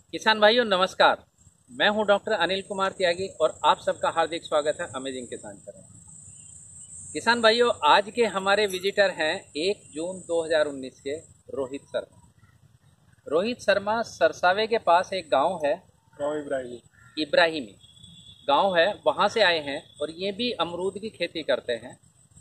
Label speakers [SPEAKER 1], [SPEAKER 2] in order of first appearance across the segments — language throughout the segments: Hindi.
[SPEAKER 1] किसान भाइयों नमस्कार। मैं हूं डॉक्टर अनिल कुमार त्यागी और आप सबका हार्दिक स्वागत है अमेजिंग किसान चैनल। किसान भाइयों, आज के हमारे विजिटर हैं 1 जून 2019 के रोहित शर्मा। रोहित शर्मा सरसावे के पास एक गांव है, गांव इब्राहिमी गांव है, वहां से आए हैं और ये भी अमरूद की खेती करते हैं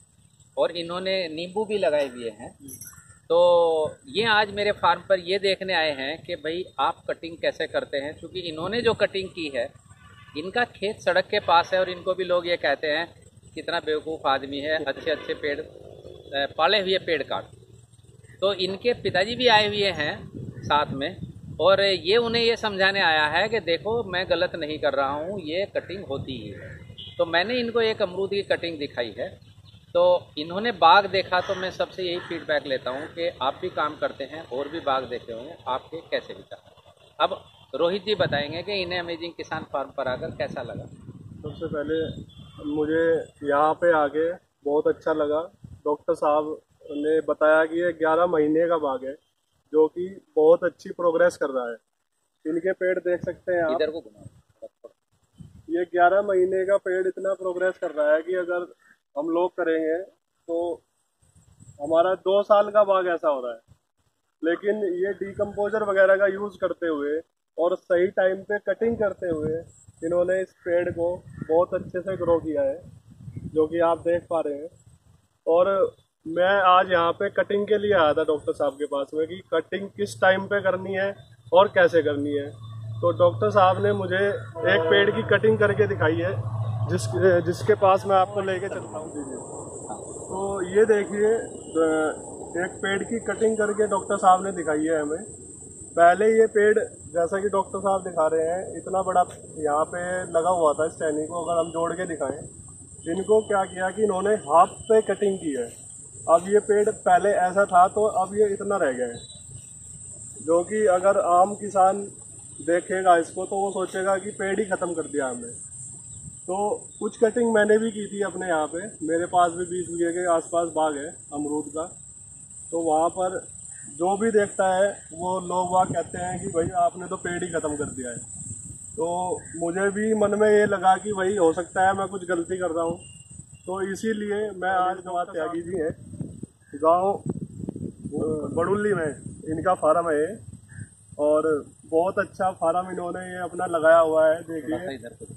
[SPEAKER 1] और इन्होंने नींबू भी लगाए हुए हैं। तो ये आज मेरे फार्म पर ये देखने आए हैं कि भाई आप कटिंग कैसे करते हैं, क्योंकि इन्होंने जो कटिंग की है, इनका खेत सड़क के पास है और इनको भी लोग ये कहते हैं कितना बेवकूफ़ आदमी है, अच्छे अच्छे पेड़ पाले हुए पेड़ काट। तो इनके पिताजी भी आए हुए हैं साथ में और ये उन्हें ये समझाने आया है कि देखो मैं गलत नहीं कर रहा हूँ, ये कटिंग होती ही है। तो मैंने इनको एक अमरूद की कटिंग दिखाई है। तो इन्होंने बाग देखा तो मैं सबसे यही फीडबैक लेता हूँ कि आप भी काम करते हैं और भी बाग देखे होंगे, आपके कैसे विचार। अब रोहित जी बताएंगे कि इन्हें अमेजिंग किसान फार्म पर आकर कैसा लगा।
[SPEAKER 2] सबसे पहले मुझे यहाँ पे आके बहुत अच्छा लगा। डॉक्टर साहब ने बताया कि ये 11 महीने का बाग है जो कि बहुत अच्छी प्रोग्रेस कर रहा है। इनके पेड़ देख सकते हैं आप,
[SPEAKER 1] इधर को घुमाओ।
[SPEAKER 2] ये 11 महीने का पेड़ इतना प्रोग्रेस कर रहा है कि अगर हम लोग करेंगे तो हमारा 2 साल का बाग ऐसा हो रहा है। लेकिन ये डीकम्पोजर वगैरह का यूज़ करते हुए और सही टाइम पे कटिंग करते हुए इन्होंने इस पेड़ को बहुत अच्छे से ग्रो किया है, जो कि आप देख पा रहे हैं। और मैं आज यहाँ पे कटिंग के लिए आया था डॉक्टर साहब के पास में कि कटिंग किस टाइम पे करनी है और कैसे करनी है। तो डॉक्टर साहब ने मुझे एक पेड़ की कटिंग करके दिखाई है, जिसके पास मैं आपको लेके चलता हूँ। तो ये देखिए, एक पेड़ की कटिंग करके डॉक्टर साहब ने दिखाई है हमें। पहले ये पेड़ जैसा कि डॉक्टर साहब दिखा रहे हैं इतना बड़ा यहाँ पे लगा हुआ था। इस टहनी को अगर हम जोड़ के दिखाएं, इनको क्या किया कि इन्होंने हाफ पे कटिंग की है। अब ये पेड़ पहले ऐसा था तो अब ये इतना रह गया है, जो कि अगर आम किसान देखेगा इसको तो वो सोचेगा कि पेड़ ही ख़त्म कर दिया हमने। तो कुछ कटिंग मैंने भी की थी अपने यहाँ पे। मेरे पास भी 20 बीघे के आसपास बाग है अमरूद का। तो वहाँ पर जो भी देखता है वो लोग वहाँ कहते हैं कि भाई आपने तो पेड़ ही ख़त्म कर दिया है। तो मुझे भी मन में ये लगा कि भाई हो सकता है मैं कुछ गलती कर रहा हूँ। तो इसीलिए मैं आज जमात त्यागी जी हैं, गांव बड़ुल्ली में इनका फार्म है और बहुत अच्छा फार्म इन्होंने ये अपना लगाया हुआ है। देखिए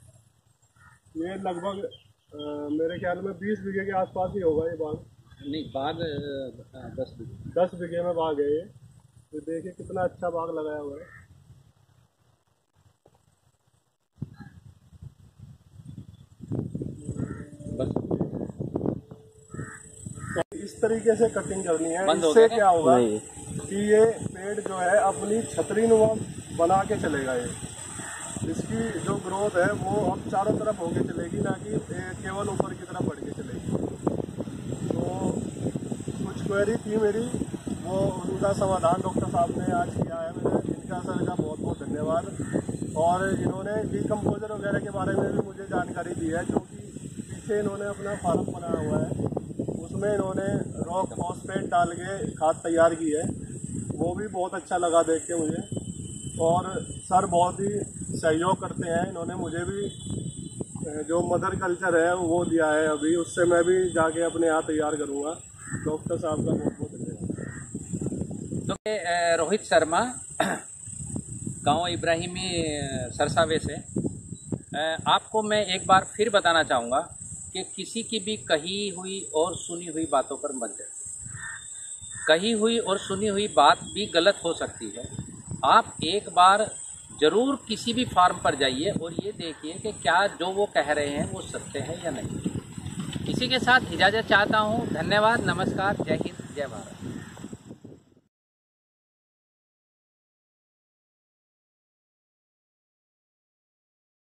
[SPEAKER 2] ये लगभग मेरे ख्याल में 20 बीघे के आसपास ही होगा ये बाग।
[SPEAKER 1] नहीं, बाग
[SPEAKER 2] 10 बीघे में बाग है ये। तो देखिए कितना अच्छा बाग लगाया हुआ है। इस तरीके से कटिंग करनी है। इससे क्या होगा कि ये पेड़ जो है अपनी छतरी नुमा बना के चलेगा। ये इसकी जो ग्रोथ है वो अब चारों तरफ होके चलेगी, ना कि केवल ऊपर की तरफ बढ़ के चलेगी। तो कुछ क्वेरी थी मेरी, वो उनका समाधान डॉक्टर साहब ने आज किया है। मैंने इनका सर का बहुत बहुत धन्यवाद। और इन्होंने डीकम्पोजर वगैरह के बारे में भी मुझे जानकारी दी है, जो कि पीछे इन्होंने अपना फार्म बनाया हुआ है, उसमें इन्होंने रॉक फॉस्फेट डाल के खाद तैयार की है। वो भी बहुत अच्छा लगा देख के मुझे। और सर बहुत ही सहयोग करते हैं। इन्होंने मुझे भी जो मदर कल्चर है वो दिया है अभी, उससे मैं भी जाके अपने यहाँ तैयार करूँगा। डॉक्टर साहब का बहुत बहुत धन्यवाद।
[SPEAKER 1] तो रोहित शर्मा गांव इब्राहिमी सरसावे से, आपको मैं एक बार फिर बताना चाहूँगा कि किसी की भी कही हुई और सुनी हुई बातों पर मत जाए। कही हुई और सुनी हुई बात भी गलत हो सकती है। आप एक बार ज़रूर किसी भी फार्म पर जाइए और ये देखिए कि क्या जो वो कह रहे हैं वो सत्य है या नहीं। इसी के साथ इजाज़त चाहता हूँ। धन्यवाद, नमस्कार, जय हिंद, जय भारत।